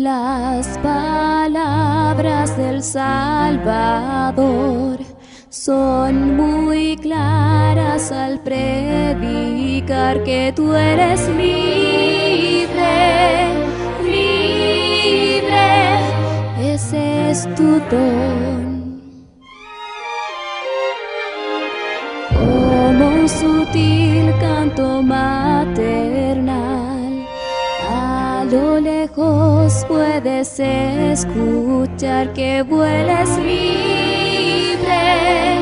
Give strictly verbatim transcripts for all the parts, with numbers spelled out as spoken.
Las palabras del Salvador son muy claras al predicar que tú eres libre, libre, ese es tu don. Como un sutil canto maternal, a lo lejos puedes escuchar que vueles libre,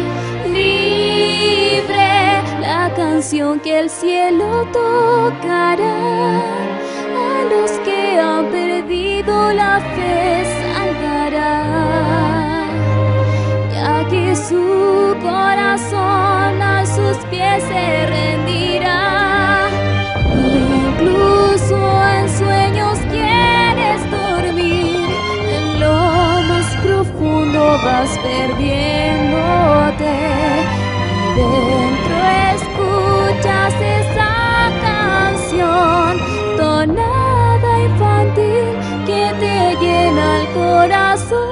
libre, la canción que el cielo tocará a los que han perdido la fe salvará, ya que su corazón a sus pies se rendirá. Incluso en sueños quieres dormir, en lo más profundo vas perdiéndote, y dentro escuchas esa canción tonada infantil que te llena el corazón.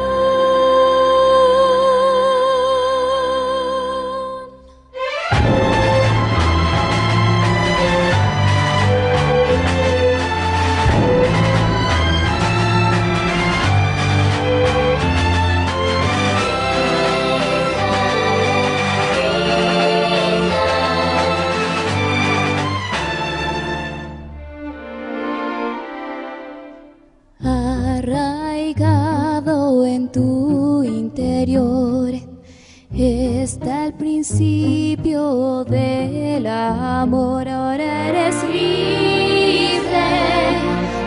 Arraigado en tu interior está el principio del amor. Ahora eres libre,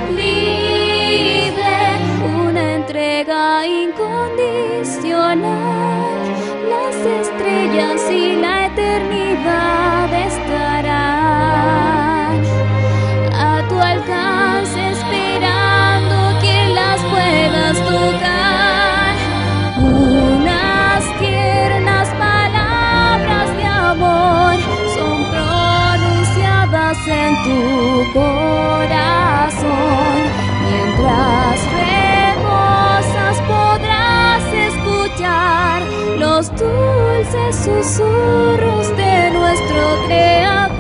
libre, una entrega incondicional. Las estrellas y la eternidad estarán a tu alcance, esperando que las puedas tocar. Unas tiernas palabras de amor son pronunciadas en tu corazón. Mientras reposas podrás escuchar los dulces susurros de nuestro Creador.